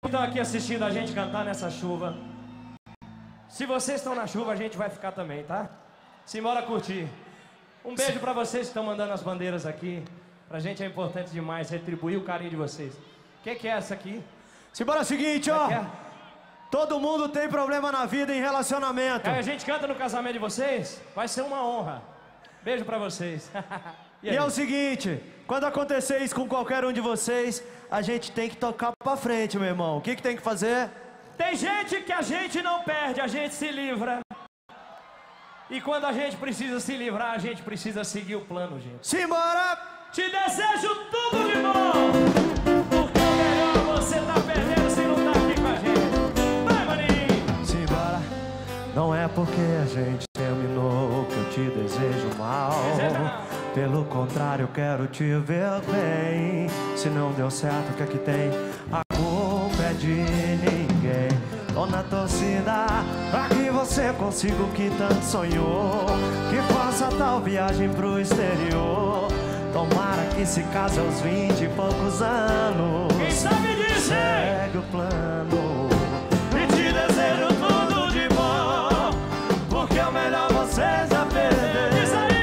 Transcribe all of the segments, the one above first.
estão aqui assistindo a gente cantar nessa chuva. Se vocês estão na chuva, a gente vai ficar também, tá? Simbora curtir. Um beijo pra vocês que estão mandando as bandeiras aqui. Pra gente é importante demais retribuir o carinho de vocês. O que é essa aqui? Simbora, seguinte, ó. Todo mundo tem problema na vida em relacionamento. Aí a gente canta no casamento de vocês? Vai ser uma honra. Beijo pra vocês. E é o seguinte, quando acontecer isso com qualquer um de vocês, a gente tem que tocar pra frente, meu irmão. O que tem que fazer? Tem gente que a gente não perde, a gente se livra. E quando a gente precisa se livrar, a gente precisa seguir o plano, gente. Simbora! Te desejo tudo de bom, porque o melhor você tá perdendo se não tá aqui com a gente. Vai, maninho! Simbora! Não é porque a gente terminou que eu te desejo mal. Pelo contrário, eu quero te ver bem. Se não deu certo, o que é que tem? A culpa é de ninguém. Tô na torcida pra que você consiga o que tanto sonhou. Que faça tal viagem pro exterior. Tomara que se case aos 20 e poucos anos. Quem sabe dizer? Segue o plano. E te desejo tudo de bom, porque é melhor você já perder. Diz aí!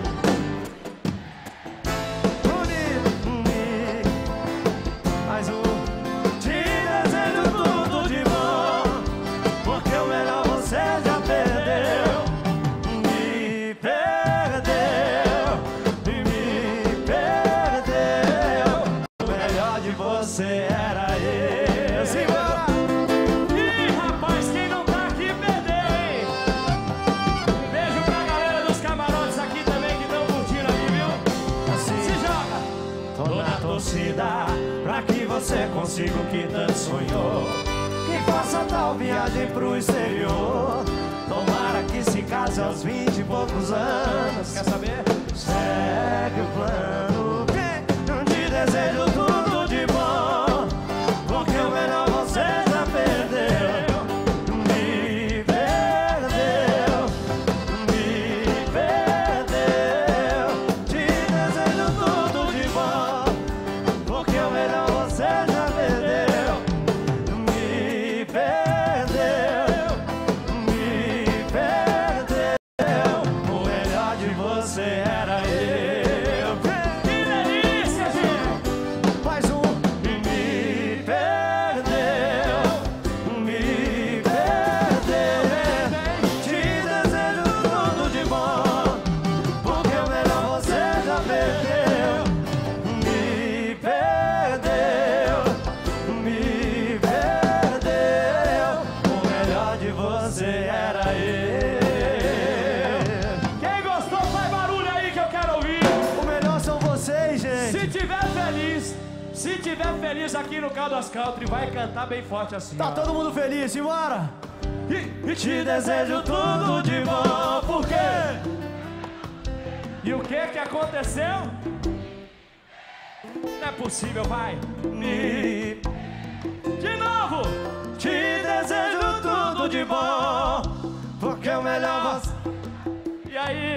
Mais um. Te desejo tudo de bom, porque o melhor você já perdeu. Me perdeu, me perdeu. O melhor de você era eu. Simbora! Ih, rapaz, quem não tá aqui perdeu, hein? Beijo pra galera dos camarotes aqui também que estão curtindo aí, viu? Assim, Se joga! tô na torcida pra que você consiga o que tanto sonhou. Que faça tal viagem pro exterior. Tomara que se case aos 20 e poucos anos. Quer saber? Segue o plano. Te desejo tudo de bom, porque o melhor você já perdeu. Me perdeu, me perdeu. Te desejo tudo de bom, porque o melhor você já perdeu. Me perdeu, me perdeu. O melhor de você era eu. Que delícia, gente! Mais um. Me perdeu, me perdeu. Te desejo tudo de bom, porque o melhor você já perdeu. Me perdeu, me perdeu. O melhor de você era eu. Quem gostou, faz barulho aí que eu quero ouvir! O melhor são vocês, gente. Se tiver feliz aqui no Caldas Country, vai cantar bem forte assim. Tá ó. todo mundo feliz, simbora! E te desejo tudo de bom, por quê? E o que aconteceu? Não é possível, vai! Me... De novo! Te desejo tudo de bom, porque o melhor você... E aí?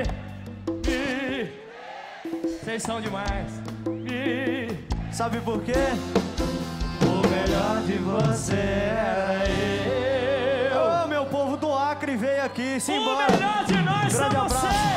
Vocês são demais! Sabe por quê? O melhor de você era eu. Ô, meu povo do Acre veio aqui, simbora! O melhor de nós Grande são abraço. vocês!